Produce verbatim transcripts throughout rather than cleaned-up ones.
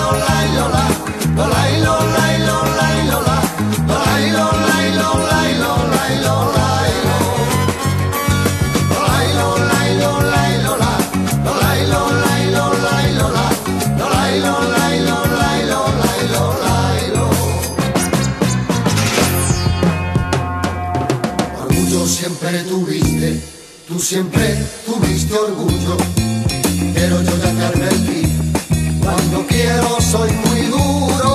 Siempre tuviste, tú siempre tuviste orgullo, pero yo ya te advertí, cuando quiero soy muy duro.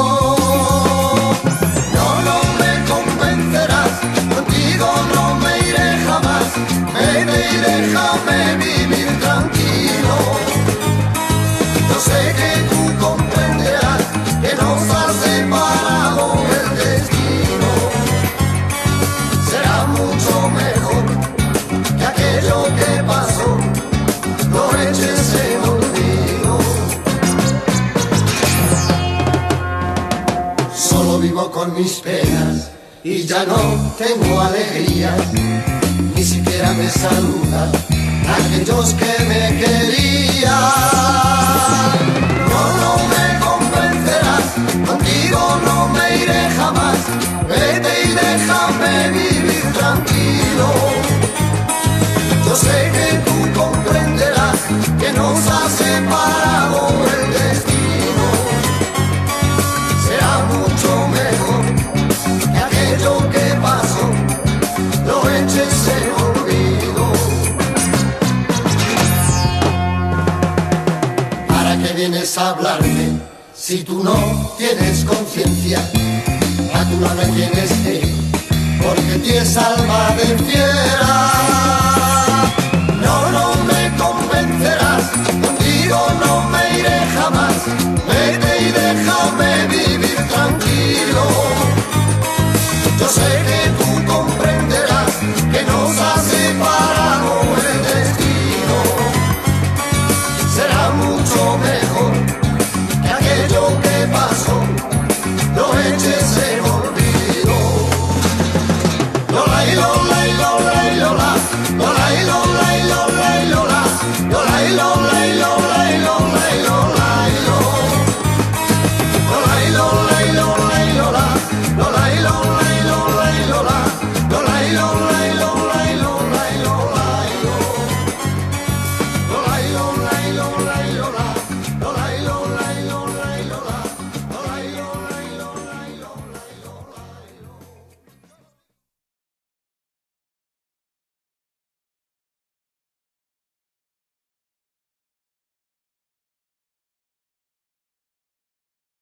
No, no me convencerás, contigo no me iré jamás, vete y déjame vivir tranquilo. Yo sé que tú comprenderás que nos ha separado el destino, será mucho mejor que aquello que pasó lo eches en olvido. Solo vivo con mis penas y ya no tengo alegría, ni siquiera me saludan aquellos que me querían. No, no me convencerás, contigo no me iré jamás, vete y déjame vivir tranquilo. Yo sé que tú comprenderás que nos ha separado el destino, será mucho mejor que aquello que pasó lo eches en olvido. ¿Para qué vienes a hablarme si tú no tienes conciencia? A tu lado tienes él, porque tienes alma de fiera.